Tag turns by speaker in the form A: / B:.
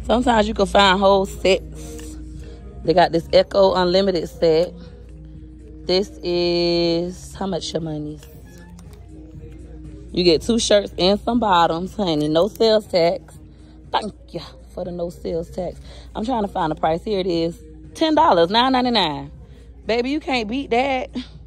A: Sometimes you can find whole sets. They got this Echo Unlimited set. This is, how much your money? You get 2 shirts and some bottoms, honey. No sales tax. Thank you for the no sales tax. I'm trying to find the price. Here it is. $10, $9.99. Baby, you can't beat that.